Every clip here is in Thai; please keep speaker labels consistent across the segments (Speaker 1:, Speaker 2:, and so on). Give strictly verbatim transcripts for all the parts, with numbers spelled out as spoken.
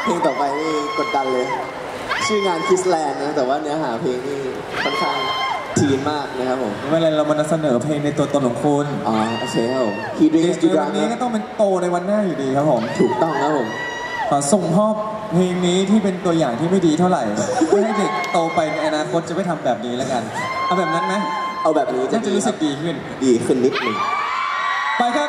Speaker 1: เพลงต่อไปนี่กดดันเลยชื่องานคิสแลนด์นะแต่ว่าเนื้อหาเพลงนี่ค่อนข้างทีนมากนะครับผม
Speaker 2: ไม่เป็นไรเรามานำเสนอเพลงในตัวตนของคุณ
Speaker 1: อ๋อโอเคครับผม He Drinks You Drunk
Speaker 2: วันนี้ก็ต้องเป็นโตในวันหน้าอยู่ดีครับผม
Speaker 1: ถูกต้องครับผม
Speaker 2: ขอส่งมอบเพลงนี้ที่เป็นตัวอย่างที่ไม่ดีเท่าไหร่เพื่อให้เด็กโตไปในอนาคตจะไม่ทำแบบนี้แล้วกันเอาแบบนั้นไหม
Speaker 1: เอาแบบนี้
Speaker 2: จะรู้สึกดีขึ้น
Speaker 1: ดีขึ้นนิดหนึ่ง
Speaker 2: ไปครับ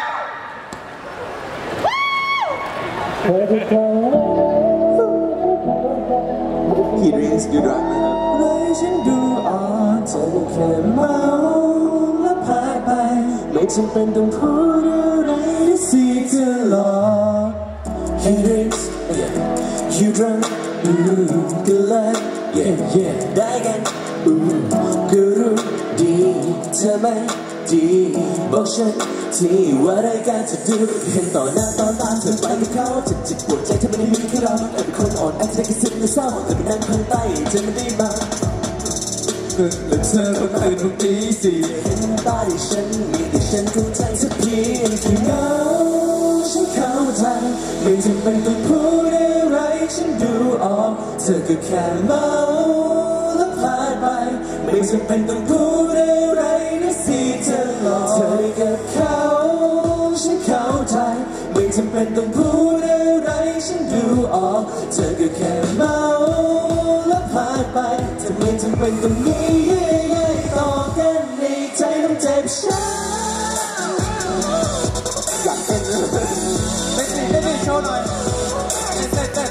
Speaker 1: He Drinks You Drunk นะครับ
Speaker 2: ให้ฉันดูออกเธอก็แค่เมาและพาไปไม่จำเป็นต้องพูดอะไรสิเธอหรอก He drinks you drunk ก็เลย yeah yeah ได้กันก็รู้ดีเธอไม่ดีบอกฉันที่ว่าได้การจะดูเห็นต่อหน้าต่อตาเธอไปกับเขาจะจิตปวดใจเธอไม่ได้มีแค่เราแต่เป็นคนอ่อนแอจะได้กระซิบในเศร้าแต่เป็นนั่งข้างใต้เธอไม่ได้มาและเธอก็ตื่นทุกตีสี่เห็นตาที่ฉันมีแต่ฉันเข้าใจสักเพียงที่เงาฉันเข้าใจไม่จำเป็นต้องพูดอะไรฉันดูออกเธอก็แค่เมาและพลาดไปไม่จำเป็นต้องพูดอะไรนะสิเธอหลอกเธอกับเขาฉันเข้าใจไม่จำเป็นต้องพูดอะไรฉันดูออกเธอก็แค่เมาและพลาดไปเธอไม่จำเป็นต้องมีเย่เย่ต่อกันในใจต้องเจ็บช้ำ
Speaker 1: อยากเต้นเลย
Speaker 2: เต้นดิเต้นดิโชว์หน่อยเต้นเต้น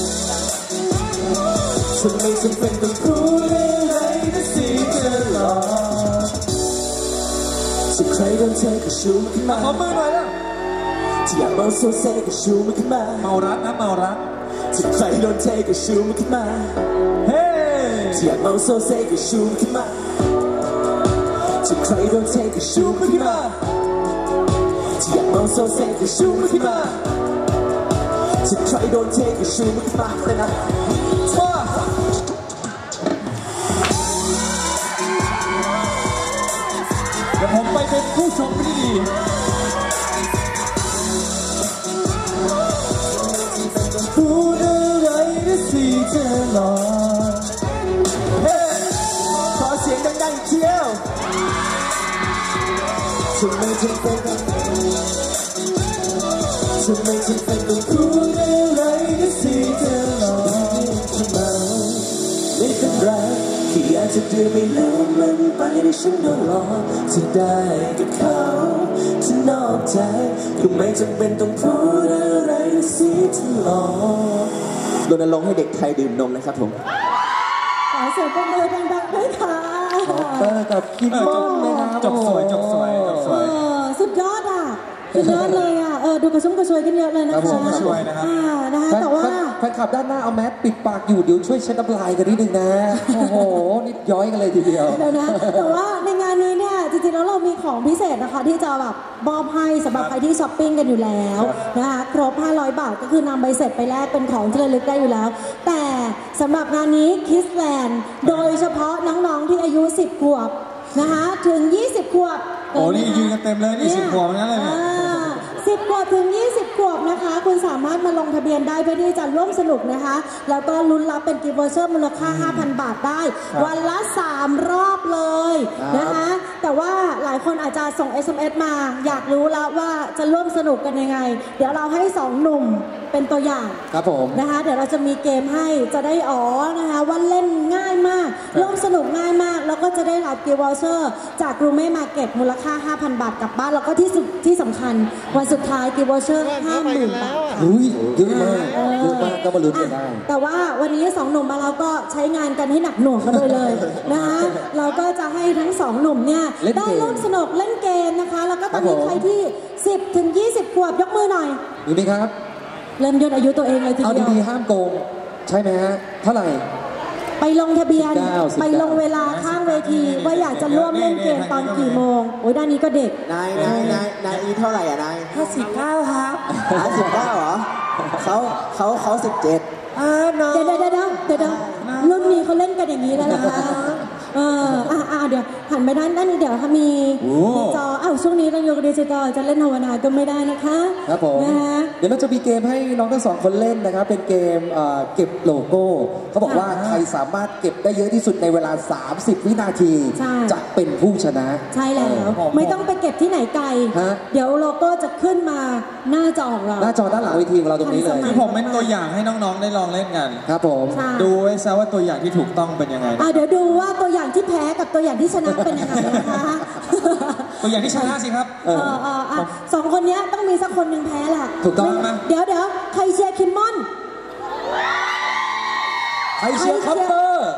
Speaker 2: เธอไม่จำเป็นต้องพูดอะไรนะสิเธอหลอกจะใครโดนเธอก็ชูมันขึ้นมาขอมือหน่อยนะที่อยากเมาโซเซ่ก็ชูมันขึ้นมาเมารักนะเมารักจะใครโดนเธอก็ชูมันขึ้นมาเฮ้ที่อยากเมาโซเซ่ก็ชูมันขึ้นมาจะใครโดนเธอก็ชูมันขึ้นมาที่อยากเมาโซเซ่ก็ชูมันขึ้นมาจะใครโดนเธอก็ชูมันขึ้นมาเลยนะเดี๋ยวผมไปเป็นผู้ชมที่ดีพูดอะไรนะสิเธอหลอกเฮ้ขอเสียงดังๆเชียวฉันไม่จำเป็นฉันไม่จำเป็นต้องพูดอะไรนะสิเธอหลอกทำไมไม่เป็นไรแค่อยากจะดูไม่แล้วมันไปในฉันโดนหลอกจะได้กับเขาจะนอกใจก็ไม่จำเป็นต้องพูดอะไรนะสิเธอหลอก
Speaker 1: รณรงค์ให้เด็กไทยดื่มนมนะครับผม
Speaker 3: ขอเสียงปรบมือดังๆด้วยค่ะ
Speaker 1: ขอบคุณกับพี่โป้งนะครับ
Speaker 2: จบสวยจบสวยจบสวย
Speaker 3: สุดยอดอ่ะสุดยอดเลยอ่ะเออดูกระชุ่มกระชวยกันเยอะเลยนะคะ
Speaker 2: ช่วยนะครับ
Speaker 3: นะคะแต่ว่า
Speaker 1: แฟนคลับด้านหน้าเอาแมสปิดปากอยู่เดี๋ยวช่วยเช็ดน้ำลายกันนิดนึงนะโอ้โหนี่ย้อยกันเลยทีเดียว
Speaker 3: เดี๋ยวนะแต่ว่าในงานนี้เนี่ยจริงๆแล้วเรามีของพิเศษนะคะที่จะแบบมอบให้สำหรับใครที่ช้อปปิ้งกันอยู่แล้วนะคะครบห้าร้อยบาทก็คือนำใบเสร็จไปแลกเป็นของที่ระลึกได้อยู่แล้วแต่สำหรับงานนี้คิสแลนด์โดยเฉพาะน้องๆที่อายุสิบขวบนะคะถึงยี่สิบขวบ
Speaker 2: โอ้นี่ยืนกันเต็มเลยนี่สิบขวบนั่นเลย
Speaker 3: สิบขวบถึงยี่สิบขวบนะคะคุณสามารถมาลงทะเบียนได้เพื่อที่จะร่วมสนุกนะคะแล้วก็ลุ้นรับเป็นกิฟต์วอเชอร์มูลค่า ห้าพัน บาทได้วันละสามรอบเลยนะคะแต่ว่าหลายคนอาจจะส่ง เอส เอ็ม เอส มาอยากรู้แล้วว่าจะร่วมสนุกกันยังไงเดี๋ยวเราให้สองหนุ่มเป็นตัวอย่าง
Speaker 1: ครับผม
Speaker 3: นะคะเดี๋ยวเราจะมีเกมให้จะได้อ๋อนะคะว่าเล่นง่ายมากร่วมสนุกง่ายมากแล้วก็จะได้รับกิฟต์วอเชอร์จากกรูเม่มาร์เก็ตมูลค่า ห้าพัน บาทกลับบ้านแล้วก็ที่สุดที่สำคัญวันสุดท้ายกิฟต์วอเชอร์ ห้าหมื่น บาท
Speaker 1: อุ้ยเยอะมากเยอะมากก็มาลุ้นกันได้
Speaker 3: แต่ว่าวันนี้สองหนุ่มมาเราก็ใช้งานกันให้หนักหน่วงกันเลยเลยนะคะเราก็จะให้ทั้งสองหนุ่มเนี่ยได้ร่วมสนุกเล่นเกมนะคะแล้วก็ตอนนี้ใครที่สิบถึงยี่สิบขวบยกมือหน่อย
Speaker 1: มีไหมครับ
Speaker 3: เริ่มย่นอายุตัวเองเลยทีเดียว
Speaker 1: เอาดีๆห้ามโกงใช่ไหมฮะเท่าไหร่
Speaker 3: ไปลงทะเบียนไปลงเวลาข้างเวทีว่าอยากจะร่วมเล่นเกมตอนกี่โมงโอ้ยด้านนี้ก็เด็ก
Speaker 1: นายนายนายนายอีเท่าไหร่อ่ะนาย
Speaker 3: ห้าสิบเก้าครับ
Speaker 1: ห้าสิบเก้าเหรอเขาเขาเขาสิบเจ็ด
Speaker 3: เดี๋ยวเดี๋ยวเดี๋ยวเดี๋ยวรุ่นนี้เขาเล่นกันอย่างนี้แล้วนะคะเอออ่าเดี๋ยวหันไปด้านด้านนี้เดี๋ยวค่ะมีมีจออ้าวช่วงนี้ต้องยกดิจิตอลจะเล่นธรรมดาก็ไม่ได้นะคะ
Speaker 2: ครับผมเดี๋ยวเราจะมีเกมให้น้องทั้งสองคนเล่นนะครับเป็นเกมเก็บโลโก้เขาบอกว่าใครสามารถเก็บได้เยอะที่สุดในเวลาสามสิบวินาทีจะเป็นผู้ชนะ
Speaker 3: ใช่แล้วไม่ต้องไปเก็บที่ไหนไกลเดี๋ยวโลโก้จะขึ้นมาหน้าจอของเรา
Speaker 2: หน้าจอด้านหลังเวทีของเราตรงนี้เลย
Speaker 4: คือผมเป็นตัวอย่างให้น้องๆได้ลองเล่นกัน
Speaker 2: ครับผม
Speaker 4: ดูไว้ซะว่าตัวอย่างที่ถูกต้องเป็นยังไง
Speaker 3: เดี๋ยวดูว่าตัวอย่างที่แพ้กับตัวอย่างที่ชนะเป็นยังไงนะคะ
Speaker 4: ตัวอย่างที่ชนะสิครับ
Speaker 3: เออเออสองคนนี้ต้องมีสักคนหนึ่งแพ้แหละ
Speaker 2: ถูกต้องไหม
Speaker 3: เดี๋ยวเดี๋ยวใครเชียร์คิมมอน
Speaker 2: ใครเชียร์คอปเปอร์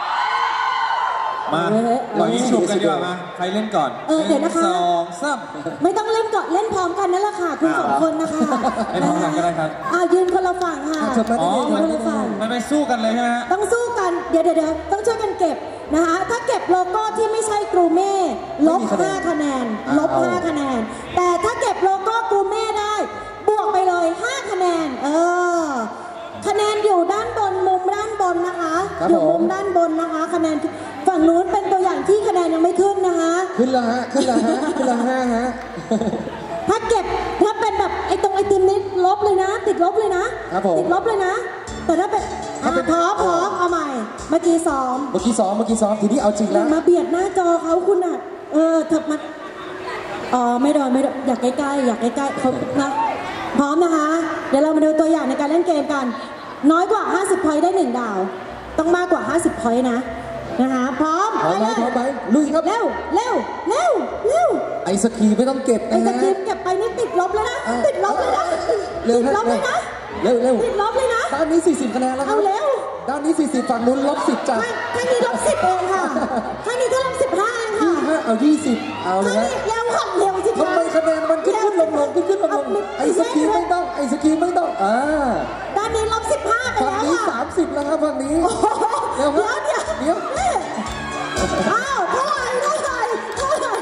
Speaker 4: มาปล่อยยิงฉุบกันดีกว่ามาใครเล่นก่อน
Speaker 3: เออเดี๋ยวนะคะ
Speaker 4: สองสาม
Speaker 3: ไม่ต้องเล่นก่อนเล่นพร้อมกันนั่นแหละค่ะคุณสองคนนะคะ
Speaker 4: เล่นพร้อมกันก็ได้ครับ
Speaker 3: อ่ายืนคนละฝั่งค่ะ
Speaker 4: อ๋อคนละฝั่งมันไปสู้กันเลยใช่ไหมฮะ
Speaker 3: ต้องสู้กันเดี๋ยวเดี๋ยวต้องช่วยกันเก็บนะคะถ้าเก็บโลโก้ที่ไม่ใช่กรูเม่ลบห้าคะแนนลบห้าคะแนนแต่ถ้าเก็บโลโก้กรูเม่ได้บวกไปเลยห้าคะแนนเออคะแนนอยู่ด้านบนมุมด้านบนนะคะอยู่มุมด้านบนนะคะคะแนนฝั่งนู้นเป็นตัวอย่างที่คะแนนยังไม่ขึ้นนะคะ
Speaker 2: ขึ้นแล้วฮะขึ้นแล้วฮะขึ้นแล้วห้าฮะ
Speaker 3: ถ้าเก็บถ้าเป็นแบบไอ้ตรงไอติมนี้ลบเลยนะติดลบเลยนะติดลบเลยนะแต่ถ้าเป็นพร้อมพร้อมเอาใหม่เมื่อกี้ซ้อม
Speaker 2: เมื่อกี้ซ้อมเมื่อกี้ซ้อมทีนี้เอาจริงแล้ว
Speaker 3: มาเบียดหน้าจอเขาคุณอ่ะเออถับมาอ๋อไม่โดนไม่โดนอยากใกล้ๆอยากใกล้ๆเขานะพร้อมนะคะเดี๋ยวเรามาดูตัวอย่างในการเล่นเกมกันน้อยกว่าห้าสิบพอยต์ได้หนึ่งดาวต้องมากกว่าห้าสิบพอยต์นะนะคะพร้อม
Speaker 2: พร้อมไหมพร้อมไหมลุยครับ
Speaker 3: เร็วเร็วเร็วเร็ว
Speaker 2: ไอศครีมไม่ต้องเก็บนะ
Speaker 3: ไอศครีมเก็บไปนี่ติดลบแล้วนะติดลบเลยนะติดลบเลยนะ
Speaker 2: เร็วเร็ว
Speaker 3: ติดลบเลยนะ
Speaker 2: ด้านนี้สี่สิบคะแนนแล้วครับ
Speaker 3: เอาเร็ว
Speaker 2: ด้านนี้สี่สิบฝั่งนู้นลบสิบจ้ะ
Speaker 3: ท่านนี้ลบสิบเองค่ะท่านนี้ก็ลบสิบห้าเองค่ะ
Speaker 2: เอายี่สิบเอาเลย
Speaker 3: นะเร็วค่ะเร็วจริงๆ
Speaker 2: ทำไมคะแนนมันขึ้นขึ้นลงลงขึ้นขึ้นลงลงไอศครีมไม่ต้องไอศครีมไม่ต้องอ่า
Speaker 3: ด้านนี้ลบสิบห้าไปแล้ว
Speaker 2: ฝั่งนี้สามสิบแล้วครับฝั่งนี้
Speaker 3: เดี๋ยวเดี๋ยวเดี๋ยวอ้าวเท่าไหร่เท่าไหร่เท่าไหร่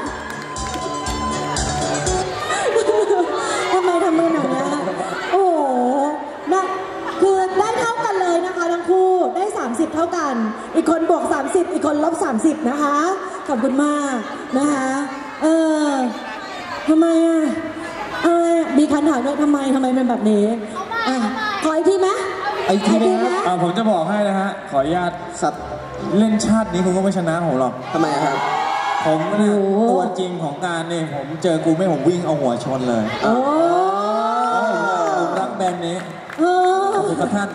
Speaker 3: ทำไมทำมือหนังเนี่ยโอ้โหนะคือได้เท่ากันเลยนะคะทั้งคู่ได้สามสิบเท่ากันอีกคนบวกสามสิบอีกคนลบสามสิบนะคะขอบคุณมากนะคะเออทำไมอ่ะมีคันถามด้วยทำไมทำไมเป็นแบบนี้อ่ะขออีกทีไหม
Speaker 2: ไอทีไหม
Speaker 4: อ่าผมจะบอกให้นะฮะขออนุญาตสัตว์เล่นชาตินี้คุณก็ไม่ชนะผมหรอก
Speaker 1: ทำไมครับ
Speaker 4: ผมเนี่ยตัวจริงของการเนี่ยผมเจอกูไม่ผมวิ่งเอาหัวชนเลย
Speaker 3: โอ้
Speaker 4: ผมรักแบรนด์นี้ขอบคุณท่าน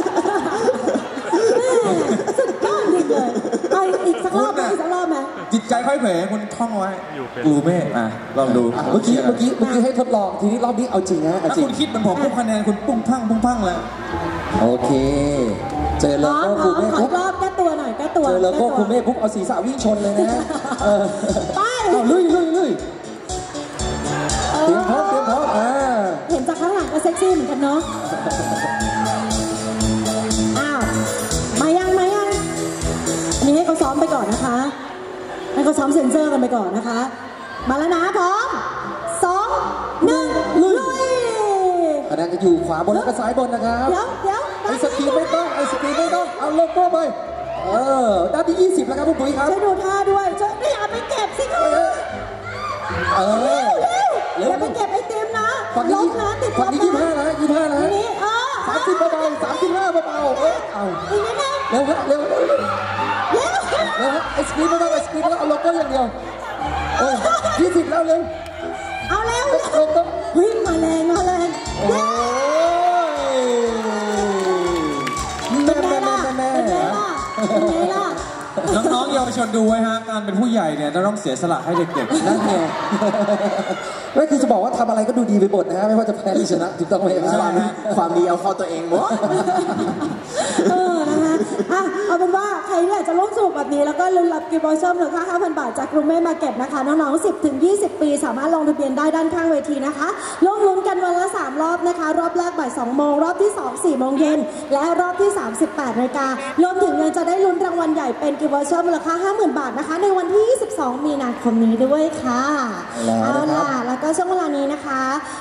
Speaker 3: สุดยอดจริงเลยไปอีกสักรอบไหมอีกสักรอบไหม
Speaker 4: จิตใจค่อยเผยคุณท่องไว้กูไม่อ่ะลองดู
Speaker 2: เมื่อกี้เมื่อกี้เมื่อกี้ให้ทดลองทีนี้รอบนี้เอาจริงนะ
Speaker 4: ถ้าคุณคิดเหมือนผมปุ๊บคะแนนคุณปุ้งพังปุ้งพังแล้ว
Speaker 2: โอเคเจอโลโก้คุณแม่
Speaker 3: ปุ๊บรอบแก้ตัวหน่อยแก้ตัว
Speaker 2: เจอโลโก้คุณแม่ปุ๊บเอาศีรษะวิ่งชนเลยนะ
Speaker 3: ไป
Speaker 2: ลุยลุยลุยเตรียมพร้อมเตรียมพร้อมอ่า
Speaker 3: เห็นจากข้างหลังก็เซ็กซี่เหมือนกันเนาะอ้าวมายังมายังอันนี้ให้เขาซ้อมไปก่อนนะคะให้เขาซ้อมเซ็นเซอร์กันไปก่อนนะคะมาแล้วนะพร้อมสองหนึ่งลุย
Speaker 2: คะแนนจะอยู่ขวาบนและก็ซ้ายบนนะครับ
Speaker 3: เดี๋ยวเดี๋ยว
Speaker 2: ไอศครีมไม่ต้องไอศครีมไม่ต้องเอาโลโก้ไปเออด้านที่ยี่สิบแล้วครับคุณปุ๋ยครับ
Speaker 3: ช่วยดูท่าด้วยช่วยไม่อยากไปเก็บสิคะ
Speaker 2: เออ
Speaker 3: เร็วอย่าไปเก็บไอติมนะลบนะติดลบนะ
Speaker 2: ฝั่งนี้ยี่ห้านะยี่ห้านะ
Speaker 3: นี่เออ
Speaker 2: สามสิบเบาๆสามสิบห้าเบาๆเออเอา
Speaker 3: อีกนิดนึง
Speaker 2: เร็วครับเร็วเร็วเร็ว
Speaker 3: เร็ว
Speaker 2: เร็วไอศครีมไม่ต้องไอศครีมไม่ต้องเอาโลโก้อย่างเดียวโอ้ยยี่สิบแล้วเร็ว
Speaker 3: เอาเร็ว
Speaker 2: โลโก้
Speaker 3: วิ่งมาแรงมาแรง
Speaker 2: โอ้ยแม่แม่แม่แม่
Speaker 3: เป็นไงล่ะ
Speaker 4: น้องๆเยาวชนดูไว้ฮะการเป็นผู้ใหญ่เนี่ยต้องเสียสละให้เด็กๆ
Speaker 2: นั่นไงไม่คือจะบอกว่าทำอะไรก็ดูดีไปหมดนะฮะไม่ว่าจะแพ้หรือชนะถูกต้องไหม
Speaker 1: ความความดีเอาเข้าตัวเองหมด
Speaker 3: เออนะคะอ่ะเอาเป็นว่าใครที่อยากจะร่วมสนุกแบบนี้แล้วก็ลุ้นรับกิฟต์วอเชอร์มูลค่า ห้าพัน บาทจากกรุงเทพมาร์เก็ตนะคะน้องๆ สิบถึงยี่สิบ ปีสามารถลงทะเบียนได้ด้านข้างเวทีนะคะร่วมลุ้นกันวันละสามรอบนะคะรอบแรกบ่ายสองโมงรอบที่สอง สี่โมงเย็นและรอบที่สาม สิบแปดนาฬิการวมถึงยังจะได้ลุ้นรางวัลใหญ่เป็นกิฟต์วอเชอร์มูลค่า ห้าหมื่น บาทนะคะในวันที่ยี่สิบสองมีนาคมนี้ด้วยค่ะเอาล่ะแล้วก็ช่วงเวลานี้นะคะ